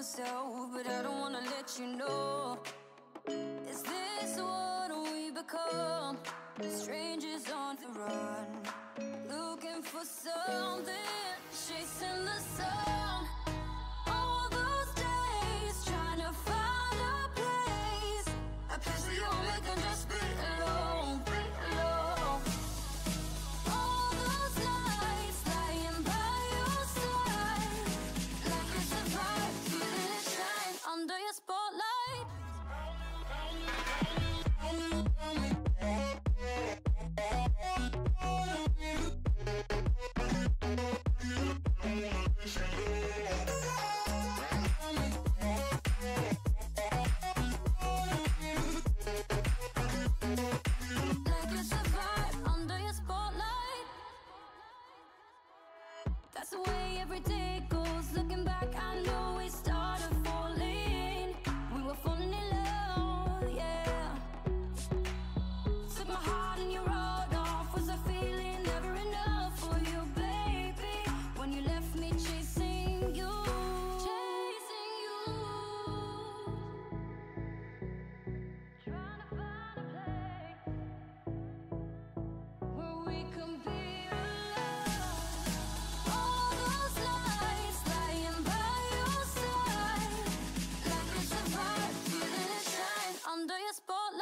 myself, but I don't wanna let you know. Is this what we become? Strangers on the run, looking for something, chasing the sun. All those days trying to find a place where you and me can just be alone, be alone. All those nights lying by your side, like it's a vibe, feeling it shine under your spotlight. That's the way every day goes. Looking back, I know we started falling. We were falling in love, yeah. Took my heart and you rode off. Was I feeling never enough for you, baby? When you left me chasing you, chasing you. Trying to find a place where we can be alone. All those nights lying by your side, like it's a vibe, feeling it shine under your spotlight.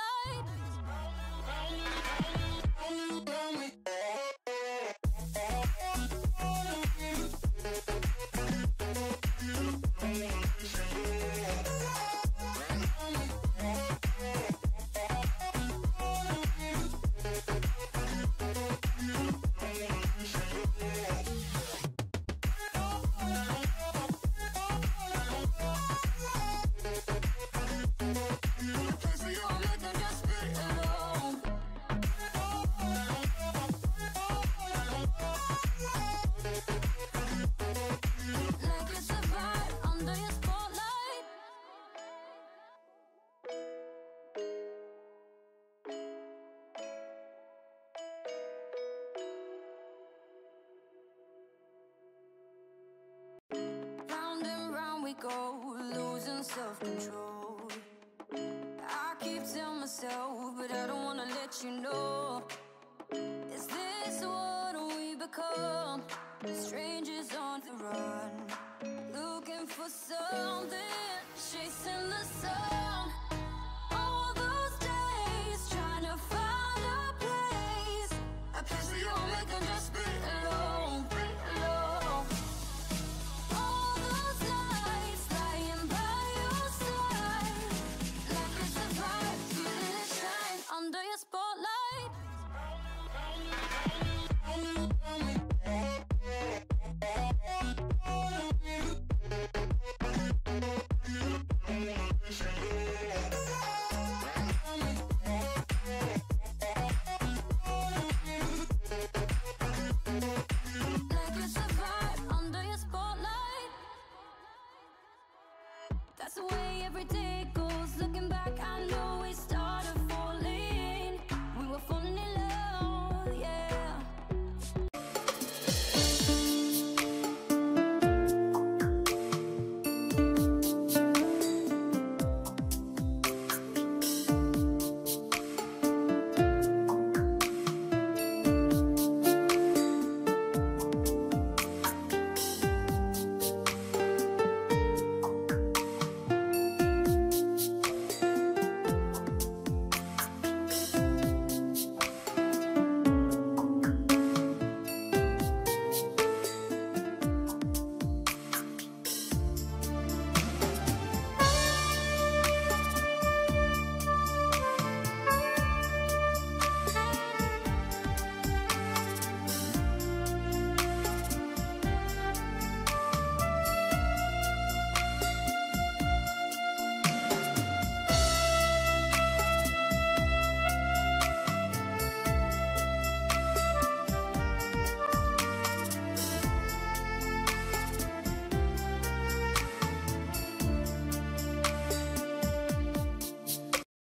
Round and round we go, losing self-control. I keep telling myself, but I don't wanna let you know. Is this what we become? Strangers on the run, looking for something, chasing the sun. All those days trying to find a place where you and me can just be alone, be alone. All those nights lying by your side, like it's a vibe, feeling it shine under your spotlight. Like it's a vibe under your spotlight. That's the way every day